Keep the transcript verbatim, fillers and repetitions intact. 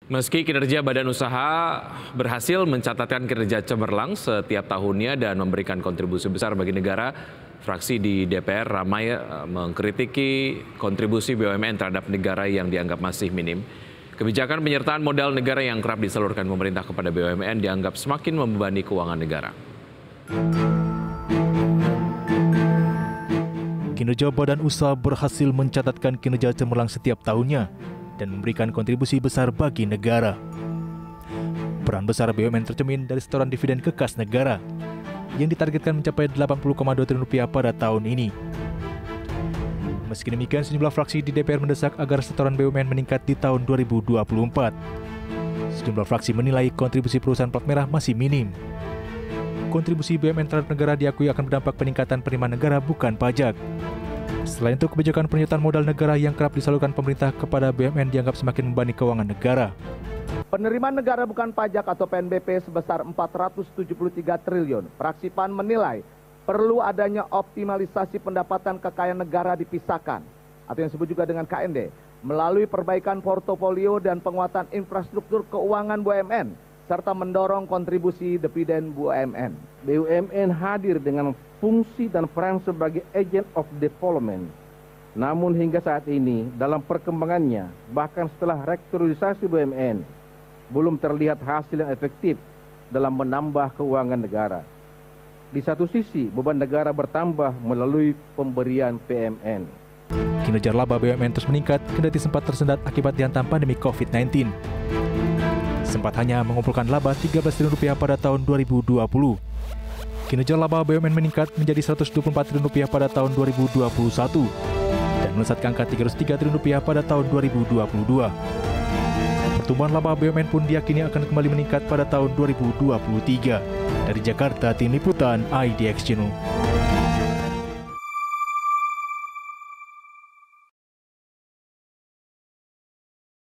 Meski kinerja badan usaha berhasil mencatatkan kinerja cemerlang setiap tahunnya dan memberikan kontribusi besar bagi negara, fraksi di D P R ramai mengkritiki kontribusi B U M N terhadap negara yang dianggap masih minim. Kebijakan penyertaan modal negara yang kerap disalurkan pemerintah kepada B U M N dianggap semakin membebani keuangan negara. Kinerja badan usaha berhasil mencatatkan kinerja cemerlang setiap tahunnya dan memberikan kontribusi besar bagi negara. Peran besar B U M N tercermin dari setoran dividen ke kas negara yang ditargetkan mencapai delapan puluh koma dua triliun rupiah pada tahun ini. Meski demikian, sejumlah fraksi di D P R mendesak agar setoran B U M N meningkat di tahun dua ribu dua puluh empat. Sejumlah fraksi menilai kontribusi perusahaan plat merah masih minim. Kontribusi B U M N terhadap negara diakui akan berdampak peningkatan penerimaan negara, bukan pajak. Selain itu, kebijakan penyertaan modal negara yang kerap disalurkan pemerintah kepada B U M N dianggap semakin membebani keuangan negara. Penerimaan negara bukan pajak atau P N B P sebesar empat ratus tujuh puluh tiga triliun. Fraksi P A N menilai perlu adanya optimalisasi pendapatan kekayaan negara dipisahkan, atau yang disebut juga dengan K N D, melalui perbaikan portofolio dan penguatan infrastruktur keuangan B U M N, serta mendorong kontribusi dividen B U M N. B U M N hadir dengan fungsi dan peran sebagai agent of development. Namun hingga saat ini, dalam perkembangannya, bahkan setelah restrukturisasi B U M N, belum terlihat hasil yang efektif dalam menambah keuangan negara. Di satu sisi, beban negara bertambah melalui pemberian P M N. Kinerja laba B U M N terus meningkat, kendati sempat tersendat akibat dihantam pandemi COVID sembilan belas. Sempat hanya mengumpulkan laba tiga belas triliun rupiah pada tahun dua ribu dua puluh. Kinerja laba B U M N meningkat menjadi seratus dua puluh empat triliun rupiah pada tahun dua ribu dua puluh satu dan melesat ke angka tiga ratus tiga triliun rupiah pada tahun dua ribu dua puluh dua. Pertumbuhan laba B U M N pun diyakini akan kembali meningkat pada tahun dua ribu dua puluh tiga. Dari Jakarta, Tim Liputan I D X Channel.